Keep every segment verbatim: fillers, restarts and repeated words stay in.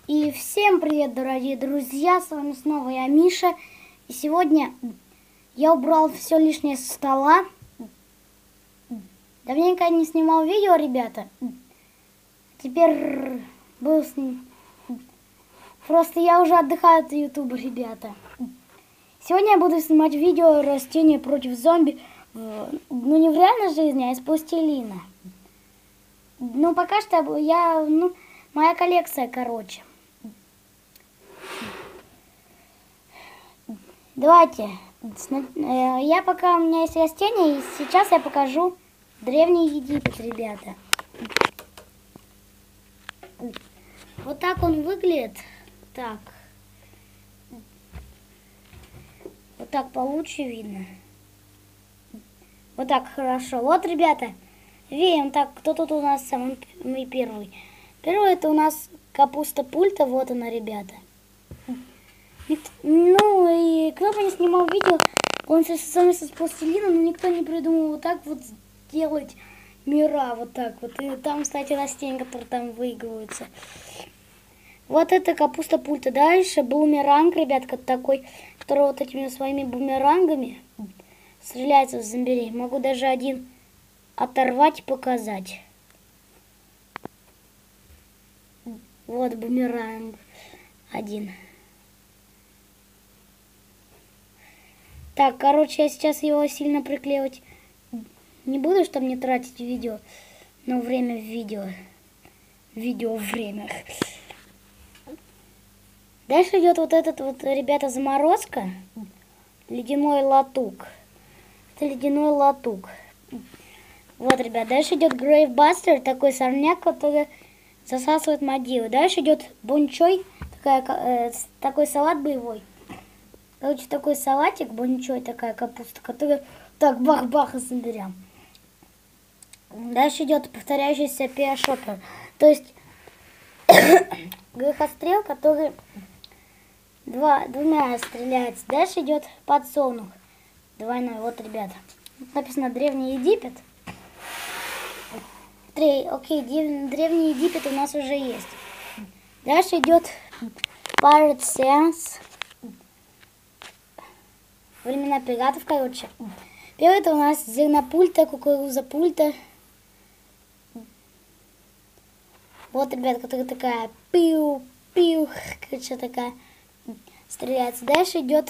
И всем привет, дорогие друзья, с вами снова я, Миша. И сегодня я убрал все лишнее со стола. Давненько не снимал видео, ребята. Теперь был с ним. Просто я уже отдыхаю от ютуба, ребята. Сегодня я буду снимать видео растения против зомби. Ну, не в реальной жизни, а из пластилина. Ну, пока что я, ну, моя коллекция, короче. Давайте. Я пока у меня есть растения, и сейчас я покажу Древний Египет, ребята. Вот так он выглядит. Так. Вот так получше видно. Вот так хорошо. Вот, ребята, видим, так, кто тут у нас самый первый? Первый это у нас капуста пульта, вот она, ребята. Ну, и кто бы не снимал видео, он совместно с пластилином, но никто не придумал вот так вот сделать мира, вот так вот. И там, кстати, растения, которые там выигрываются. Вот это капуста пульта. Дальше бумеранг, ребятка, такой, который вот этими своими бумерангами стреляется в зомбирей. Могу даже один оторвать и показать. Вот бумеранг один. Так, короче, я сейчас его сильно приклеивать не буду, чтобы не тратить видео, но время в видео. Видео время. Дальше идет вот этот вот, ребята, заморозка. Ледяной латук. Это ледяной латук. Вот, ребят, дальше идет Грейвбастер, такой сорняк, который засасывает могилы. Дальше идет бончой, такая, э, такой салат боевой. Короче, такой салатик, бончой, такая капуста, которая так бах-бах и заберем. Дальше идет повторяющийся пиашопер. То есть грехострел, который два, двумя стреляется. Дальше идет подсолнух. Двойной. Вот, ребята. Написано Древний Египет. Три, окей, Древний Египет у нас уже есть. Дальше идет Pirate Seance. Времена пиратов, короче. Первый это у нас зернопульта, кукуруза пульта. Вот, ребят, которая такая пиу-пиу, короче, такая стреляется. Дальше идет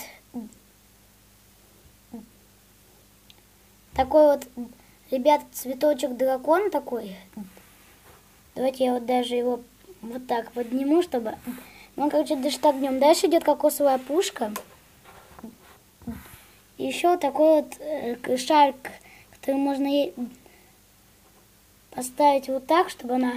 такой вот, ребят, цветочек дракон такой. Давайте я вот даже его вот так подниму, чтобы... Ну, короче, дышит огнем. Дальше идет кокосовая пушка. Еще такой вот э, шар, который можно ей поставить вот так, чтобы она...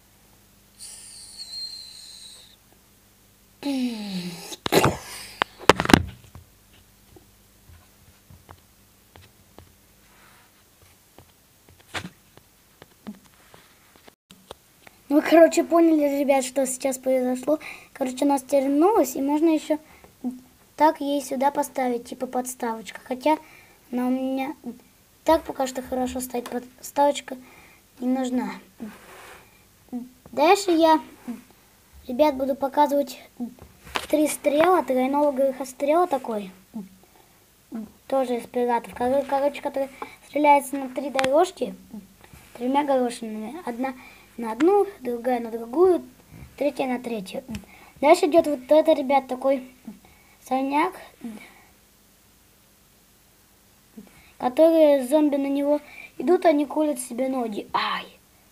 Ну, короче, поняли, ребят, что сейчас произошло. Короче, она стернулась, и можно еще так ей сюда поставить, типа подставочка. Хотя она у меня так пока что хорошо стоит, подставочка не нужна. Дальше я, ребят, буду показывать три стрела, тройного грехострела такой. Тоже из пиратов. Короче, который стреляется на три дорожки, тремя горошинами. Одна на одну, другая на другую, третья на третью. Дальше идет вот это, ребят, такой сорняк, которые зомби на него идут, они колят себе ноги. Ай!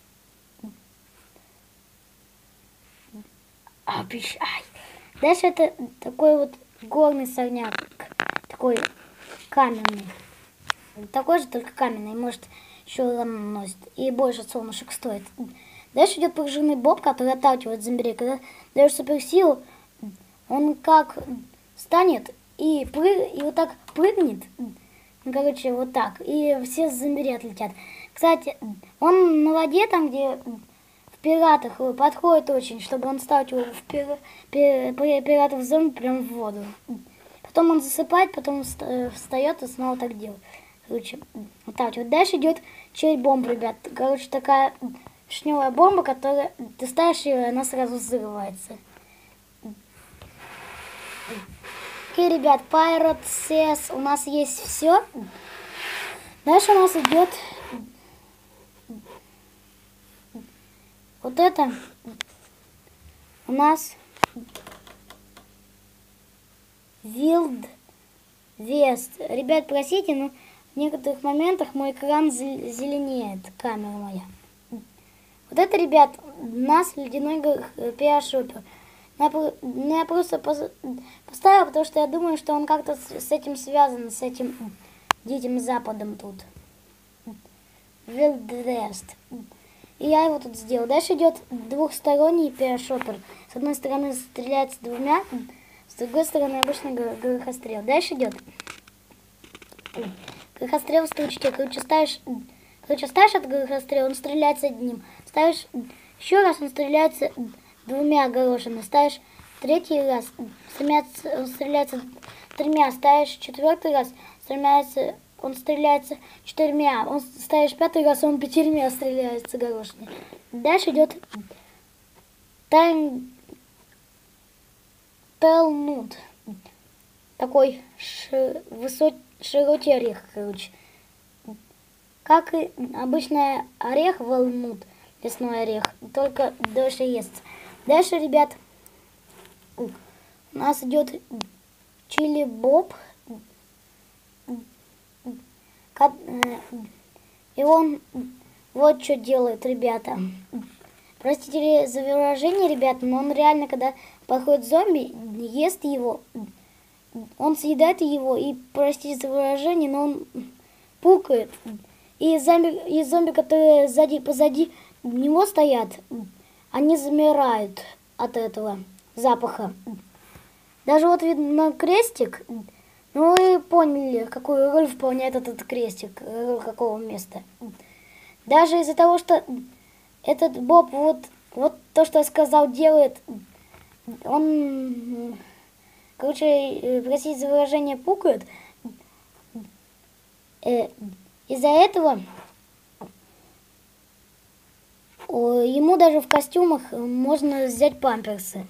А, пищ, ай! Дальше это такой вот горный сорняк, такой каменный. Такой же, только каменный, может еще рано носит. И больше солнышек стоит. Дальше идет пружинный боб, который отталкивает зомбирей. Когда даешь суперсилу, он как станет и, прыг... и вот так прыгнет. Ну, короче, вот так. И все зомбири отлетят. Кстати, он на воде, там, где в пиратах, подходит очень, чтобы он сталкивал в пир... Пир... пиратов зомби прям в воду. Потом он засыпает, потом встает и снова так делает. Короче, вот так вот. Дальше идет черри-бомба, ребят. Короче, такая шневая бомба, которая ты ставишь ее, и она сразу взрывается. Окей, ребят, Pirate Says у нас есть все. Дальше у нас идет вот это. У нас Wild West. Ребят, простите, но в некоторых моментах мой экран зеленеет, камера моя. Вот это, ребят, у нас ледяной пиар-шопер. Я просто поставила, потому что я думаю, что он как-то с этим связан, с этим Диким Западом тут. Wild West. И я его тут сделал. Дальше идет двухсторонний пиар-шопер. С одной стороны стреляется двумя, с другой стороны обычный горохострел. Дальше идет горохострел в стручке. Короче, ставишь, короче, ставишь от горохострела, он стреляется одним. Ставишь еще раз, он стреляется двумя горошинами. Ставишь третий раз, стреляется, он стреляется тремя. Ставишь четвертый раз, стреляется, он стреляется четырьмя. Он ставишь пятый раз, он пятерьмя стреляется горошиной. Дальше идет тайм Телнут. Такой ши, высокий, широкий орех, короче. Как и обычный орех волнут, лесной орех, только дольше ест. Дальше, ребят, у нас идет чили боб. И он вот что делает, ребята. Простите за выражение, ребята, но он реально, когда подходит зомби, ест его. Он съедает его, и, простите за выражение, но он пукает. И зомби, и зомби, которые сзади, позади него стоят, они замирают от этого запаха. Даже вот видно крестик. Ну вы поняли, какую роль выполняет этот крестик, роль какого места. Даже из-за того, что этот Боб, вот, вот то, что я сказал, делает, он, короче, простите за выражение, пукает. Э, из-за этого ему даже в костюмах можно взять памперсы.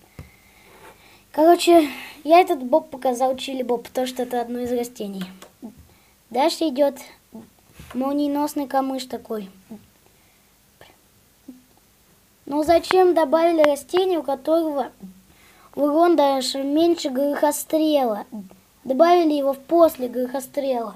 Короче, я этот боб показал чили боб, потому что это одно из растений. Дальше идет молниеносный камыш такой. Но зачем добавили растение, у которого урон даже меньше горохострела? Добавили его после горохострела.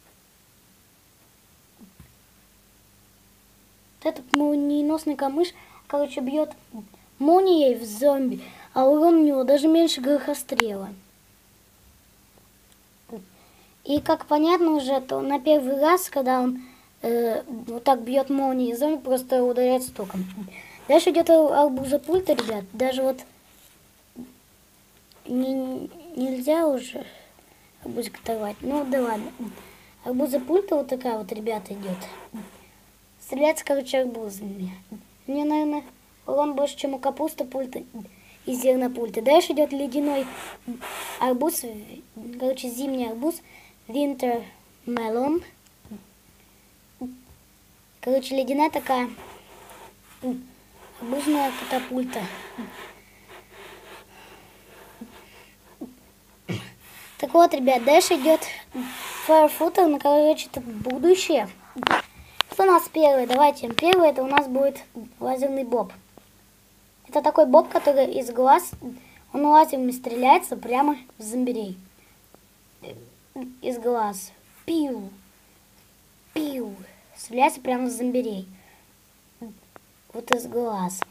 Этот молниеносный камыш, короче, бьет молнией в зомби, а урон у него даже меньше горохострела. И как понятно уже, то на первый раз, когда он э, вот так бьет молнией, зомби просто ударяется током. Дальше идет арбузопульта, ребят. Даже вот не, нельзя уже арбузик оторвать. Ну да ладно. Арбузопульта вот такая вот, ребята, идет. Стреляется, короче, арбузами. Мне, наверное, урон больше, чем у капусты пульта и зерна пульта. Дальше идет ледяной арбуз, короче, зимний арбуз, Winter Melon. Короче, ледяная такая обычная катапульта. Так вот, ребят, дальше идет Firefutter, ну, короче, это будущее. Что у нас первый? Давайте. Первый это у нас будет лазерный боб. Это такой боб, который из глаз, он лазерами стреляется прямо в зомбирей. Из глаз. Пиу. Пиу. Стреляется прямо в зомбирей. Вот из глаз.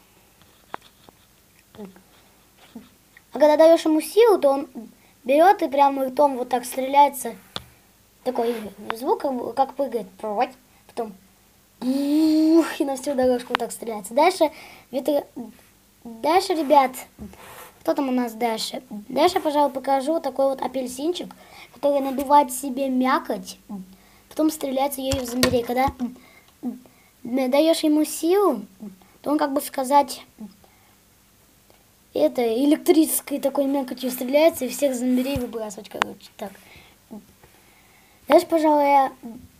А когда даешь ему силу, то он берет и прямо ртом вот так стреляется. Такой звук, как прыгает. Потом ух, и на всю дорожку вот так стреляется. Дальше, ветер... дальше, ребят, кто там у нас дальше? Дальше, пожалуй, покажу такой вот апельсинчик, который надувает себе мякоть, потом стреляется ею в зомбирей. Когда даешь ему силу, то он, как бы сказать, это электрической такой мякотью стреляется и всех зомбирей выбрасывать, короче, так. Дальше, пожалуй, я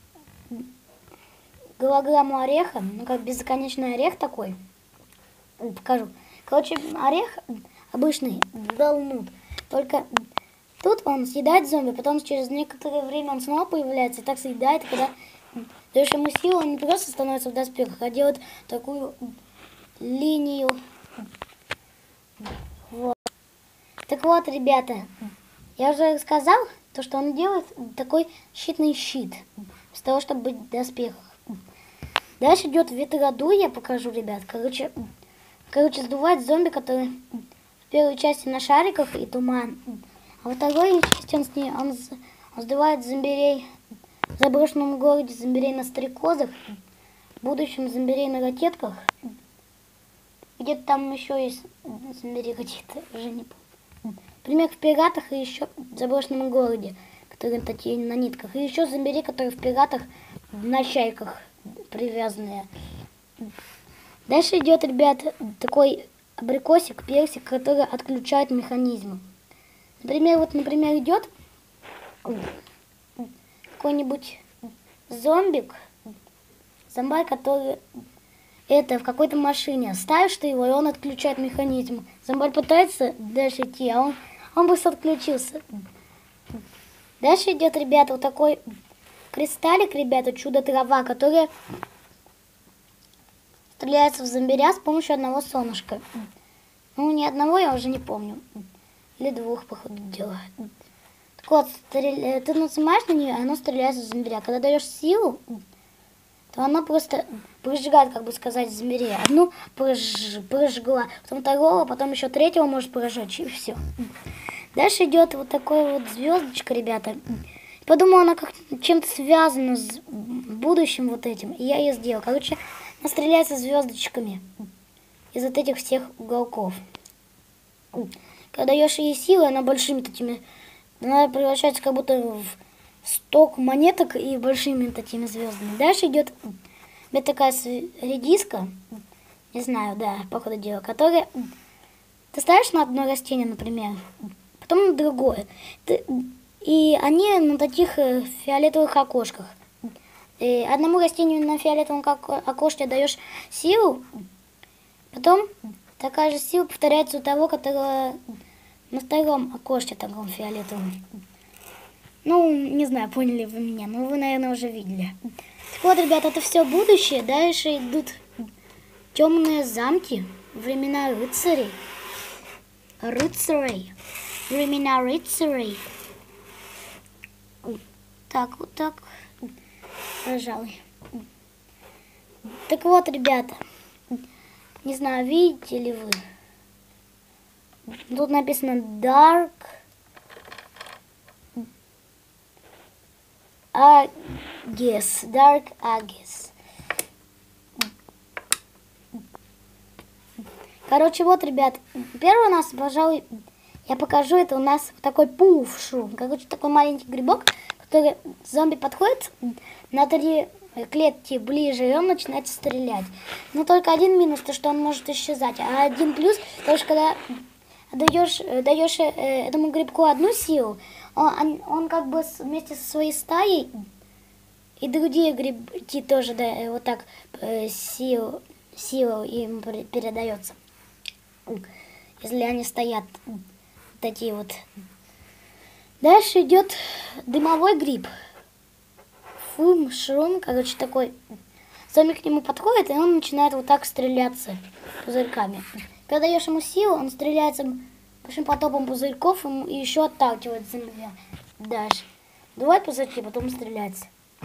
голограмму ореха, ну как бесконечный орех такой, покажу. Короче, орех обычный, долнут. Только тут он съедает зомби, потом через некоторое время он снова появляется и так съедает. Когда даешь ему силу, он не просто становится в доспехах, а делает такую линию. Вот. Так вот, ребята, я уже сказал, то, что он делает такой щитный щит, с того, чтобы быть в доспехах. Дальше идет ветродуй, я покажу, ребят. Короче, короче, сдувает зомби, которые в первой части на шариках и туман. А во второй части он, с ней, он, он сдувает зомбирей в заброшенном городе, зомбирей на стрекозах, в будущем зомбирей на ракетках. Где-то там еще есть зомбирей какие-то, уже не помню. Например, в пиратах и еще в заброшенном городе, которые такие на нитках. И еще зомбирей, которые в пиратах на чайках привязанные. Дальше идет, ребят, такой абрикосик, персик, который отключает механизмы. Например, вот, например, идет какой-нибудь зомбик, зомбарь, который это в какой-то машине. Ставишь ты его, и он отключает механизм. Зомбарь пытается дальше идти, а он, он быстро отключился. Дальше идет, ребята, вот такой кристаллик, ребята, чудо-трава, которая стреляется в зомбиря с помощью одного солнышка. Ну, не одного, я уже не помню. Или двух, походу, дела. Так вот, стреля... ты нажимаешь на нее, и оно стреляет в зомбиря. Когда даешь силу, то оно просто прожигает, как бы сказать, зомбиря. Одну прож... прожгла, потом второго, потом еще третьего может прожечь, и все. Дальше идет вот такая вот звездочка, ребята. Подумала, она как чем-то связана с будущим вот этим. И я ее сделала. Короче, она стреляется звездочками из вот этих всех уголков. Когда даешь ей силы, она большими такими, она превращается как будто в сток монеток и большими такими звездами. Дальше идет вот такая редиска, не знаю, да, походу дела, которая ты ставишь на одно растение, например, потом на другое. Ты, и они на таких фиолетовых окошках. И одному растению на фиолетовом окошке даешь силу, потом такая же сила повторяется у того, которого на втором окошке таком фиолетовом. Ну, не знаю, поняли вы меня, но вы, наверное, уже видели. Так вот, ребята, это все будущее. Дальше идут темные замки, времена рыцарей. Рыцарей. Времена рыцарей. Так, вот так. Пожалуй. Так вот, ребята. Не знаю, видите ли вы. Тут написано Dark Ages. Dark Ages. Короче, вот, ребят. Первый у нас, пожалуй, я покажу, это у нас такой пуфшу. Короче, такой маленький грибок, который зомби подходит на три клетки ближе, и он начинает стрелять. Но только один минус, то что он может исчезать. А один плюс, то что когда даешь, даешь этому грибку одну силу, он, он как бы вместе со своей стаей и другие грибки тоже, да, вот так силу, силу им передается. Если они стоят такие вот. Дальше идет дымовой гриб. Фум, шрум, короче, такой. Зомби к нему подходит, и он начинает вот так стреляться пузырьками. Когда даешь ему силу, он стреляется большим потоком пузырьков и еще отталкивает зомби дальше. Дует пузырьки, потом стреляется.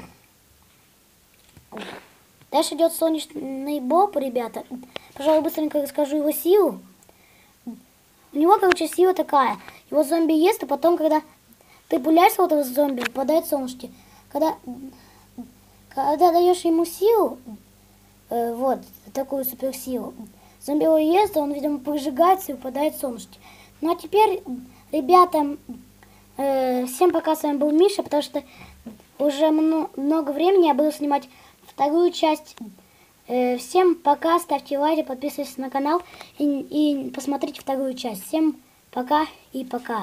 Дальше идет солнечный боб, ребята. Пожалуй, быстренько расскажу его силу. У него, короче, сила такая. Его зомби ест, а потом, когда ты пуляешь вот этого зомби, попадает солнышки. Когда, когда даешь ему силу, э, вот, такую суперсилу, зомби его ест, он, видимо, прожигается и упадает солнышки. Ну, а теперь, ребята, э, всем пока, с вами был Миша, потому что уже много, много времени я буду снимать вторую часть. Э, всем пока, ставьте лайки, подписывайтесь на канал и, и посмотрите вторую часть. Всем пока и пока.